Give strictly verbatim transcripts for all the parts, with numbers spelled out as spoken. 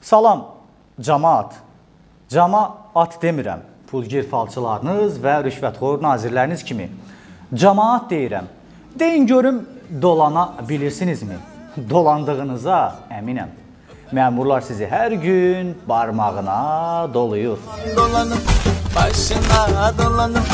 Salam, camaat. Camaat demirəm. Pulgir falçılarınız və rüşvətxor nazirləriniz kimi. Camaat deyirəm. Deyin görüm, dolana bilirsinizmi? Dolandığınıza əminəm. Məmurlar sizi hər gün barmağına doluyur. Dolanıb, başına dolanıb,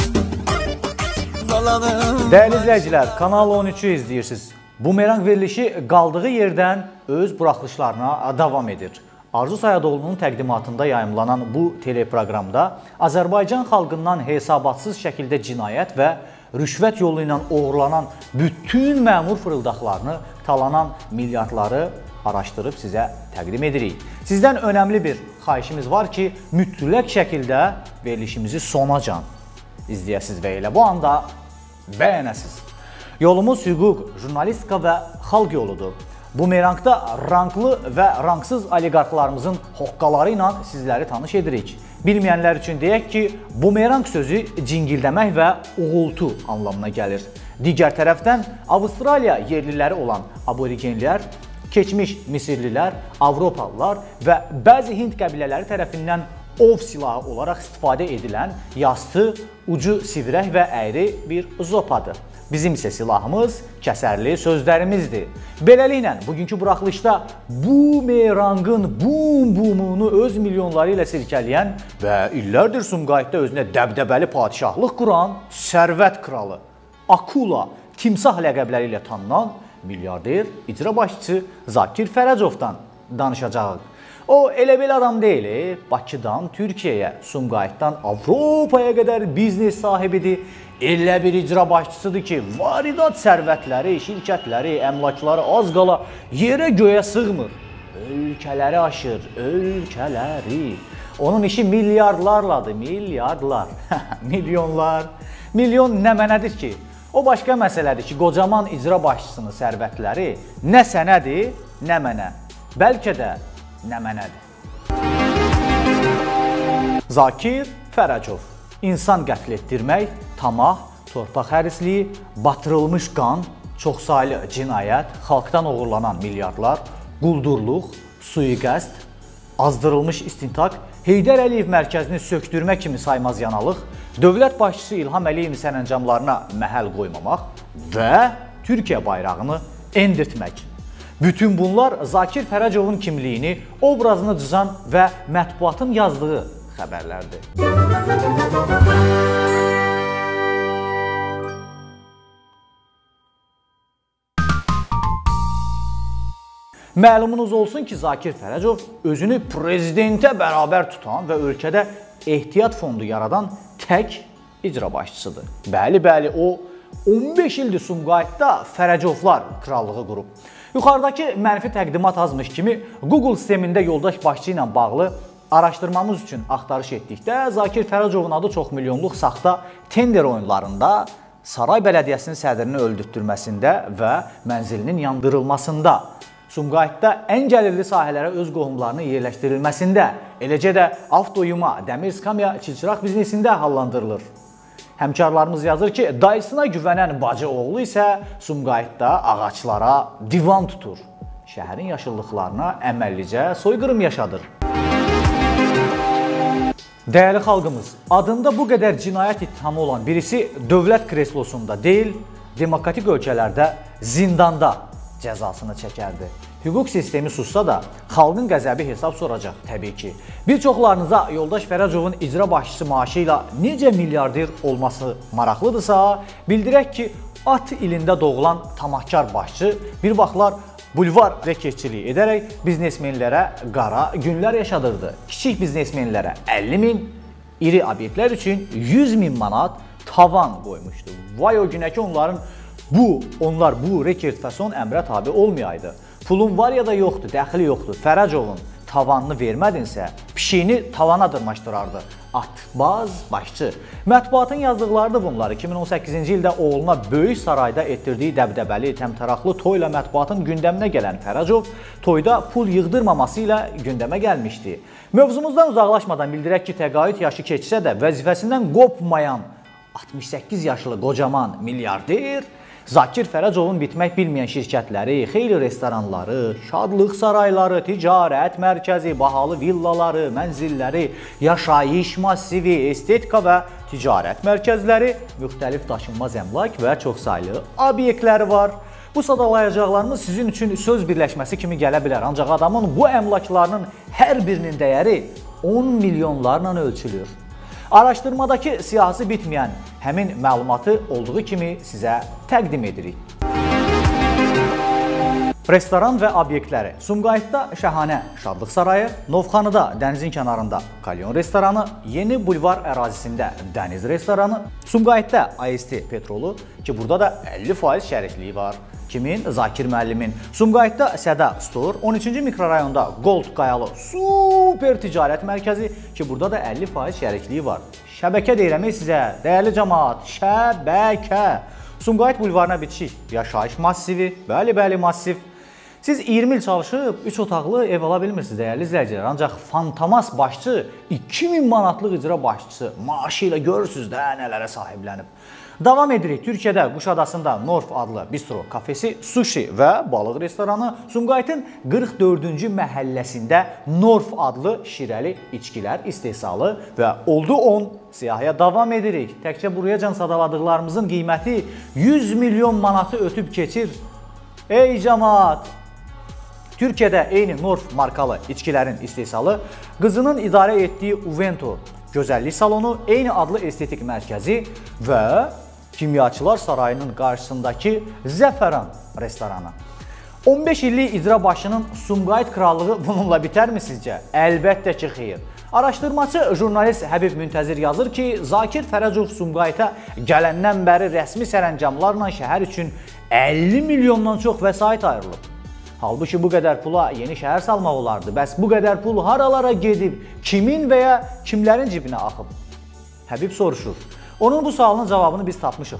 dolanıb. Dəyərli izləyicilər, Kanal on üçü izləyirsiniz. Bumerang verilişi qaldığı yerdən öz buraxılışlarına davam edir. Arzu Sayadoğlu'nun təqdimatında yayımlanan bu teleproqramda Azərbaycan xalqından hesabatsız şəkildə cinayət və rüşvət yolu ilə oğurlanan bütün məmur fırıldaqlarını, talanan milyardları araşdırıb sizə təqdim edirik. Sizdən önəmli bir xahişimiz var ki, mütləq şəkildə verilişimizi sonacan izləyəsiniz və elə bu anda bəyənəsiniz. Yolumuz hüquq, jurnalistika və xalq yoludur. Bumerangda ranklı və ranksız oliqarxlarımızın hoqqaları ilə sizləri tanış edirik. Bilməyənlər üçün deyək ki, bumerang sözü cingildəmək və uğultu anlamına gəlir. Digər tərəfdən Avstraliya yerliləri olan aborigenlər, keçmiş Misirlilər, Avropalılar və bəzi Hind qəbilələri tərəfindən ov silahı olaraq istifadə edilən yastı, ucu sivrək və əyri bir zopadır. Bizim isə silahımız kəsərli sözlərimizdir. Beləliklə, bugünkü buraxılışda bumerangın bum-bumunu öz milyonları ilə silkələyən və illərdir Sumqayıtda özünə dəbdəbəli padişahlıq quran sərvət kralı, akula, timsah ləqəbləri ilə tanınan milyarder icra başçısı Zakir Fərəcovdan danışacağıq. O elə belə adam deyil, Bakıdan Türkiyəyə, Sumqayıtdan Avropaya qədər biznes sahibidir. Elə bir icra başçısıdır ki, varidat sərvətləri, şirkətləri, əmlakları az qala yerə göyə sığmır. Ölkələri aşır, ölkələri. Onun işi milyardlarladır, milyardlar, milyonlar. Milyon nə mənədir ki? O başqa məsələdir ki, qocaman icra başçısının sərvətləri nə sənədir, nə mənə. Bəlkə də nə mənədir. Zakir Fərəcov. İnsan qətl etdirmək, tamah, torpaq hərisliyi, batırılmış qan, çoxsaylı cinayət, xalqdan oğurlanan milyardlar, quldurluq, sui-qəsd, azdırılmış istintaq, Heydər Əliyev mərkəzini sökdürmə kimi saymaz yanalıq, dövlət başçısı İlham Əliyevin sərəncamlarına məhəl qoymamaq və Türkiyə bayrağını endirtmək. Bütün bunlar Zakir Fərəcovun kimliyini, obrazını cızan və mətbuatın yazdığı xəbərlərdir. Məlumunuz olsun ki, Zakir Fərəcov özünü prezidentə bərabər tutan və ölkədə ehtiyat fondu yaradan tək icra başçısıdır. Bəli, bəli, o on beş ildir Sumqayıtda Fərəcovlar krallığı qurub. Yuxarıdakı mənfi təqdimat azmış kimi Google sistemində yoldaş başçı ilə bağlı araşdırmamız üçün axtarış etdikdə Zakir Fərəcovun adı çox milyonluq saxta tender oyunlarında, Saray Bələdiyyəsinin sədrini öldürtdürməsində və mənzilinin yandırılmasında, Sumqayıtda ən gəlirli sahələrə öz qohumlarının yerləşdirilməsində, eləcə də avtoyuma, dəmir skamya, çilçıraq biznesində hallandırılır. Həmkarlarımız yazır ki, dayısına güvənən bacı oğlu isə Sumqayıtda ağaçlara divan tutur. Şəhərin yaşıllıqlarına əməllicə soyqırım yaşadır. Dəyərli xalqımız, adında bu qədər cinayət ittihamı olan birisi dövlət kreslosunda deyil, demokratik ölkələrdə zindanda cəzasını çəkərdi. Hüquq sistemi sussa da xalqın qəzəbi hesab soracaq təbii ki. Bir çoxlarınıza yoldaş Fərəcovun icra başçısı maaşı ilə necə milyarder olması maraqlıdırsa, bildirək ki, at ilində doğulan tamahkar başçı bir vaxtlar bulvar reketçiliyi edərək biznesmenlərə qara günlər yaşadırdı. Kiçik biznesmenlərə əlli min, iri obyektlər üçün yüz min manat tavan qoymuşdu. Vay o günə ki, onların bu, onlar bu rekord fəson əmrə tabi olmayaydı. Pulun var ya da yoxdur, dəxili yoxdur. Fərəcovun tavanını vermədinsə, pişiyini tavana dırmaşdırardı. Atbaz başçı. Mətbuatın yazdıqlarıdır bunlar. iki min on səkkizinci ildə oğluna böyük sarayda etdirdiyi dəbdəbəli, təmtəraqlı toyla mətbuatın gündəminə gələn Fərəcov toyda pul yığdırmaması ilə gündəmə gəlmişdi. Mövzumuzdan uzaqlaşmadan bildirək ki, təqaüd yaşı keçsə də vəzifəsindən qopmayan altmış səkkiz yaşlı qocaman milyarder Zakir Fərəcovun bitmək bilməyən şirkətləri, xeyli restoranları, şadlıq sarayları, ticarət mərkəzi, bahalı villaları, mənzilləri, yaşayış massivi, estetika və ticarət mərkəzləri, müxtəlif daşınmaz əmlak və çoxsaylı obyektləri var. Bu sadalayacaqlarımız sizin üçün söz birləşməsi kimi gələ bilər. Ancaq adamın bu əmlaklarının hər birinin dəyəri on milyonlarla ölçülür. Araşdırmadakı siyahısı bitməyən həmin məlumatı olduğu kimi sizə təqdim edirik. Restoran və obyektləri. Sumqayıtda Şəhanə Şadlıq Sarayı, Novxanıda dənizin kənarında Kalyon restoranı, Yeni Bulvar ərazisində Dəniz restoranı, Sumqayıtda A S T Petrolu ki, burada da əlli faiz şərikliyi var. Kimin? Zakir müəllimin. Sumqayıtda Səda Store, on üçüncü mikrorayonda Gold Qayalı super ticarət mərkəzi ki, burada da əlli faiz şərikliyi var. Şəbəkə deyirəm sizə, dəyərli cəmaat, şəbəkə. Sumqayıt bulvarına bitişik yaşayış massivi, bəli-bəli massiv. Siz iyirmi il çalışıb üç otaqlı ev ala bilmirsiniz dəyərli izləyicilər. Ancaq fantamas başçı iki min manatlıq icra başçısı maaşı ilə görürsünüz də nələrə sahiblənib. Davam edirik. Türkiyədə Quşadasında Norf adlı bistro kafesi, sushi və balıq restoranı, Sumqayıtın qırx dördüncü məhəlləsində Norf adlı şirəli içkilər istehsalı və oldu on siyahıya davam edirik. Təkcə burayacan sadaladıqlarımızın qiyməti yüz milyon manatı ötüb keçir. Ey cəmaat! Türkiyədə eyni Norf markalı içkilərin istehsalı, qızının idarə etdiyi Uvento gözəllik salonu, eyni adlı estetik mərkəzi və Kimyaçılar Sarayının qarşısındakı Zəfəran restoranı. on beş illik icra başının Sumqayıt krallığı bununla bitərmi sizcə? Əlbəttə ki, xeyr. Araşdırmacı jurnalist Həbib Müntəzir yazır ki, Zakir Fərəcov Sumqayıta gələndən bəri rəsmi sərəncamlarla şəhər üçün əlli milyondan çox vəsait ayrılıb. Halbuki bu qədər pula yeni şəhər salmaq olardı. Bəs bu qədər pul haralara gedib, kimin və ya kimlərin cibinə axıb? Həbib soruşur. Onun bu sualının cavabını biz tapmışıq.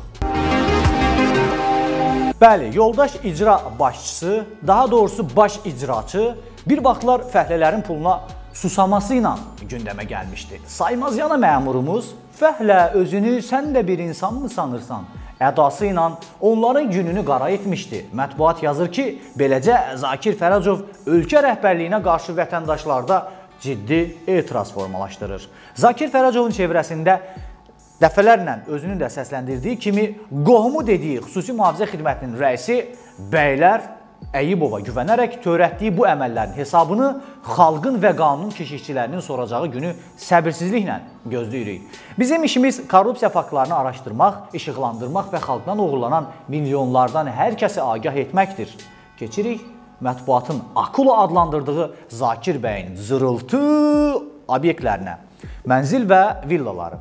Bəli, yoldaş icra başçısı, daha doğrusu baş icraçı bir vaxtlar fəhlələrin puluna susaması ilə gündəmə gəlmişdi. Saymaz yana məmurumuz, fəhlə özünü sən də bir insan mı sanırsan? Ədası ilə onların gününü qara etmişdi. Mətbuat yazır ki, beləcə Zakir Fərəcov ölkə rəhbərliyinə qarşı vətəndaşlarda ciddi etiraz formalaşdırır. Zakir Fərəcovun çevrəsində dəfələrlə özünün də səsləndirdiyi kimi qohumu dediyi xüsusi mühafizə xidmətinin rəisi bəylər Əyyibova güvənərək törətdiyi bu əməllərin hesabını xalqın və qanun keşikçilərinin soracağı günü səbirsizliklə gözləyirik. Bizim işimiz korrupsiya faktlarını araşdırmaq, işıqlandırmaq və xalqdan oğurlanan milyonlardan hər kəsi agah etməkdir. Keçirik mətbuatın akula adlandırdığı Zakir bəyin zırıltı obyektlərinə. Mənzil və villaları.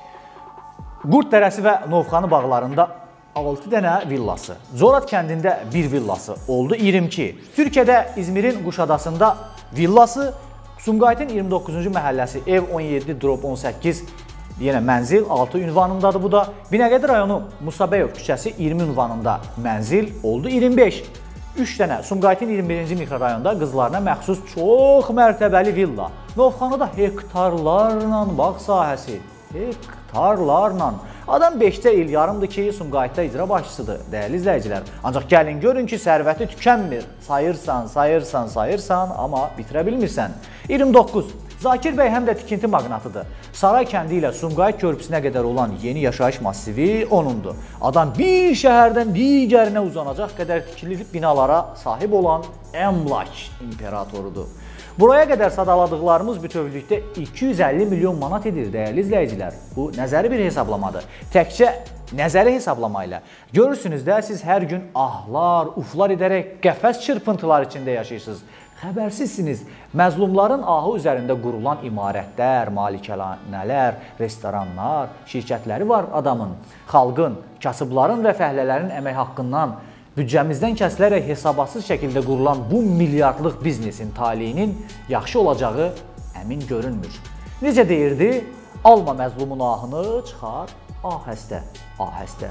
Qurd Dərəsi və Novxanı bağlarında altı dənə villası, Corad kəndində bir villası, oldu iyirmi iki. Türkiyədə İzmirin Quşadasında villası, Sumqayıtın iyirmi doqquzuncu məhəlləsi ev on yeddi on səkkiz, yenə mənzil altı ünvanındadır bu da. Binəqədi rayonu Musabəyov küçəsi iyirmi ünvanında mənzil, oldu iyirmi beş. üç dənə Sumqayıtın iyirmi birinci mikrorayonda qızlarına məxsus çox mərtəbəli villa. Novxanıda hektarlarla bağ sahəsi, hektarlarla. Adam beşcə il yarımdır ki, Sumqayıtda icra başçısıdır, dəyərli izləyicilər. Ancaq gəlin görün ki, sərvəti tükənmir. Sayırsan, sayırsan, sayırsan, amma bitirə bilmirsən. iyirmi doqquz. Zakir bəy həm də tikinti maqnatıdır. Saray kəndi ilə Sumqayıt körpüsünə qədər olan yeni yaşayış massivi onundur. Adam bir şəhərdən digərinə uzanacaq qədər tikili binalara sahib olan əmlak imperatorudur. Buraya qədər sadaladıqlarımız bütövlükdə iki yüz əlli milyon manat edir, dəyərli izləyicilər. Bu nəzəri bir hesablamadır. Təkcə nəzəri hesablama ilə. Görürsünüz də, siz hər gün ahlar, uflar edərək qəfəs çırpıntılar içində yaşayırsınız. Xəbərsizsiniz, məzlumların ahı üzərində qurulan imarətlər, malikanələr, restoranlar, şirkətləri var adamın. Xalqın, kasıbların və fəhlələrin əmək haqqından büdcəmizdən kəsilərək hesabatsız şəkildə qurulan bu milyardlıq biznesin taleyinin yaxşı olacağı əmin görünmür. Necə deyirdi? Alma məzlumun ahını, çıxar ahəstə, ahəstə.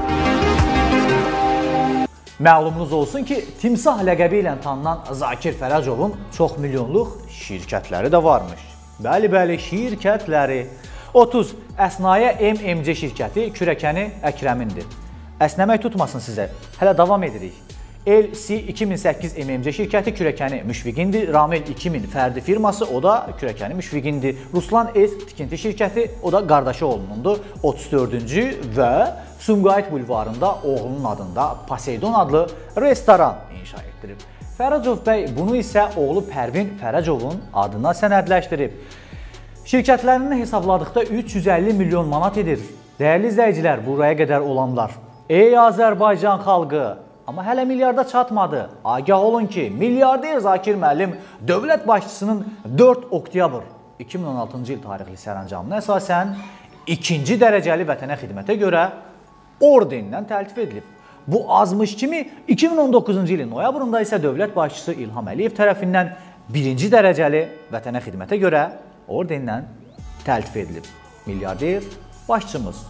Məlumunuz olsun ki, timsah ləqəbi ilə tanınan Zakir Fərəcovun çox milyonluq şirkətləri də varmış. Bəli, bəli, şirkətləri. otuz. Əsnayə M M C şirkəti kürəkəni Əkrəmindir. Əsnəmək tutmasın sizə. Hələ davam edirik. L C iki min səkkiz M M C şirkəti kürəkəni müşfiqindir. Ramel iki min fərdi firması, o da kürəkəni müşfiqindir. Ruslan S tikinti şirkəti, o da qardaşı oğlunundur. otuz dördüncü və Sumqayıt bulvarında oğlunun adında Poseidon adlı restoran inşa etdirib. Fərəcov bəy bunu isə oğlu Pərvin Fərəcovun adına sənədləşdirib. Şirkətlərini hesabladıqda üç yüz əlli milyon manat edir. Dəyərli izləyicilər, buraya qədər olanlar. Ey Azərbaycan xalqı! Amma hələ milyarda çatmadı. Agah olun ki, milyarder Zakir müəllim dövlət başçısının dörd oktyabr iki min on altıncı il tarixli sərəncamına əsasən ikinci dərəcəli vətənə xidmətə görə ordenindən təltif edilib. Bu azmış kimi iki min on doqquzuncu ilin noyabrında isə dövlət başçısı İlham Əliyev tərəfindən birinci dərəcəli vətənə xidmətə görə ordenindən təltif edilib. Milyarder başçımız.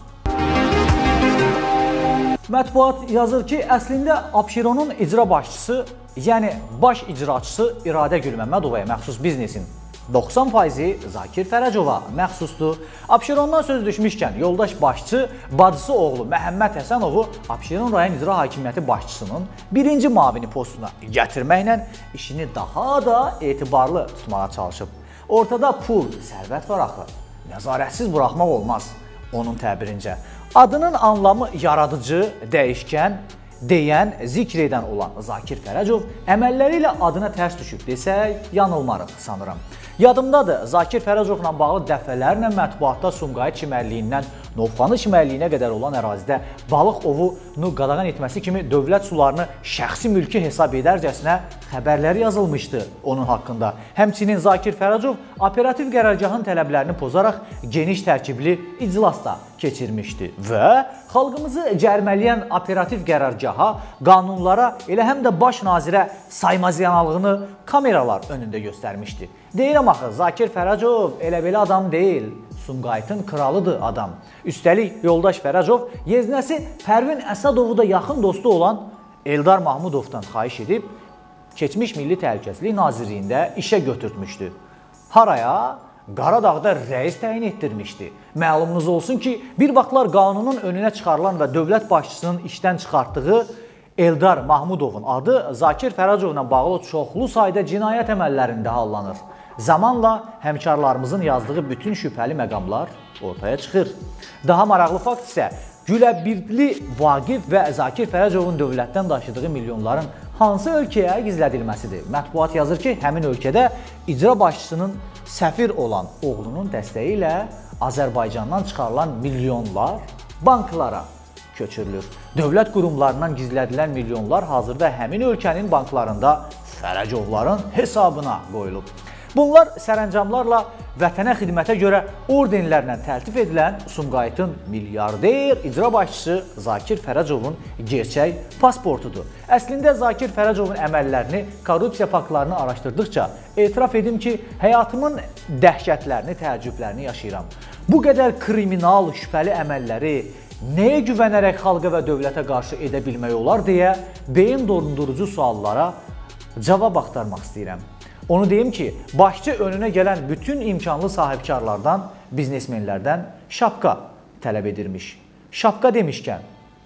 Mətbuat yazır ki, əslində Abşeronun icra başçısı, yəni baş icraçısı İradə Gülməmmədovaya məxsus biznesin doxsan faizi Zakir Fərəcova məxsusdur. Abşerondan söz düşmüşkən, yoldaş başçı bacısı oğlu Məhəmməd Həsənovu Abşeron rayon icra hakimiyyəti başçısının birinci mavini postuna gətirməklə işini daha da etibarlı tutmağa çalışıb. Ortada pul, sərvət var axı. Nəzarətsiz buraxmaq olmaz, onun təbirincə. Adının anlamı yaradıcı, dəyişkən, deyən, zikr edən olan Zakir Fərəcov əməlləri ilə adına tərs düşüb desək, yanılmarıq sanıram. Yadımdadır, Zakir Fərəcovla bağlı dəfələrlə mətbuatda Sumqayıt çimərliyindən Novxanı çimərliyinə qədər olan ərazidə balıq ovunu qadağan etməsi kimi dövlət sularını şəxsi mülki hesab edərcəsinə xəbərlər yazılmışdı onun haqqında. Həmçinin Zakir Fərəcov operativ qərargahın tələblərini pozaraq geniş tərkibli iclas da keçirmişdi və xalqımızı cərmələyən operativ qərargaha, qanunlara, elə həm də baş nazirə saymazyanalığını kameralar önündə göstərmişdi. Deyirəm axı, Zakir Fərəcov elə belə adam deyil. Sumqayıtın kralıdır adam. Üstəlik, yoldaş Fərəcov yeznəsi Pərvin Əsədovu da yaxın dostu olan Eldar Mahmudovdan xahiş edib, keçmiş Milli Təhlükəsizlik Nazirliyində işə götürtmüşdü. Haraya? Qaradağda rəis təyin etdirmişdi. Məlumunuz olsun ki, bir vaxtlar qanunun önünə çıxarılan və dövlət başçısının işdən çıxartdığı Eldar Mahmudovun adı Zakir Fərəcovla bağlı çoxlu sayda cinayət əməllərində hallanır. Zamanla həmkarlarımızın yazdığı bütün şübhəli məqamlar ortaya çıxır. Daha maraqlı fakt isə Güləbirli Vaqif və Zakir Fərəcovun dövlətdən daşıdığı milyonların hansı ölkəyə gizlədilməsidir. Mətbuat yazır ki, həmin ölkədə icra başçısının səfir olan oğlunun dəstəyi ilə Azərbaycandan çıxarılan milyonlar banklara köçürülür. Dövlət qurumlarından gizlədilən milyonlar hazırda həmin ölkənin banklarında Fərəcovların hesabına qoyulub. Bunlar sərəncamlarla vətənə xidmətə görə ordenlərlə təltif edilən Sumqayıtın milyarder icra başçısı Zakir Fərəcovun gerçək pasportudur. Əslində Zakir Fərəcovun əməllərini, korrupsiya faktlarını araşdırdıqca etiraf edim ki, həyatımın dəhşətlərini, təəccüblərini yaşayıram. Bu qədər kriminal, şübhəli əməlləri nəyə güvənərək xalqa və dövlətə qarşı edə bilmək olar deyə beyin dondurucu suallara cavab axtarmaq istəyirəm. Onu deyim ki, başçı önünə gələn bütün imkanlı sahibkarlardan, biznesmenlərdən şapka tələb edirmiş. Şapka demişkən,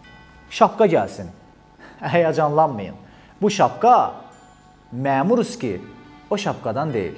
şapka gəlsin. Həyacanlanmayın. Bu şapka məmuruz ki, o şapkadan deyil.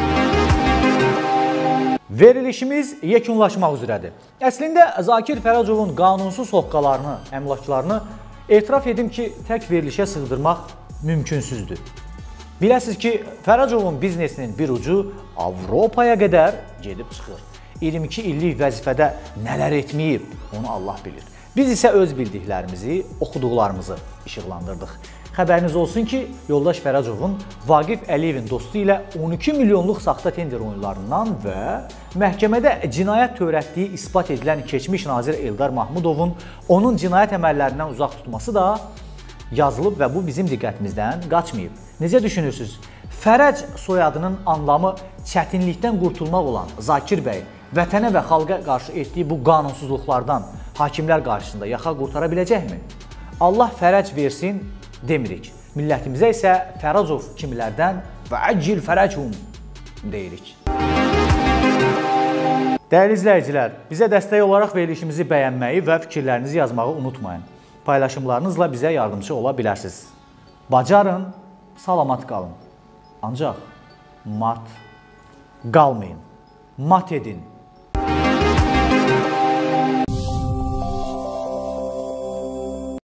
Verilişimiz yekunlaşmaq üzrədir. Əslində Zakir Fərəcovun qanunsuz hoqqalarını, əmlaklarını etiraf edim ki, tək verilişə sığdırmaq mümkünsüzdür. Biləsiniz ki, Fərəcovun biznesinin bir ucu Avropaya qədər gedib çıxır. iyirmi iki illik vəzifədə nələr etməyib, onu Allah bilir. Biz isə öz bildiklərimizi, oxuduqlarımızı işıqlandırdıq. Xəbəriniz olsun ki, yoldaş Fərəcovun Vaqif Əliyevin dostu ilə on iki milyonluq saxta tender oyunlarından və məhkəmədə cinayət törətdiyi isbat edilən keçmiş nazir Eldar Mahmudovun onun cinayət əməllərindən uzaq tutması da yazılıb və bu bizim diqqətimizdən qaçmayıb. Necə düşünürsünüz? Fərəc soyadının anlamı çətinlikdən qurtulmaq olan Zakir bəy vətənə və xalqa qarşı etdiyi bu qanunsuzluqlardan hakimlər qarşısında yaxa qurtara biləcəkmi? Allah fərəc versin demirik. Millətimizə isə Fərəcov kimilərdən və əccil fərəcum deyirik. Dəyərli izləyicilər, bizə dəstək olaraq verilişimizi bəyənməyi və fikirlərinizi yazmağı unutmayın. paylaşımlarınızla bizə yardımcı ola bilərsiniz. Bacarın, salamat qalın. Ancaq mat qalmayın. Mat edin.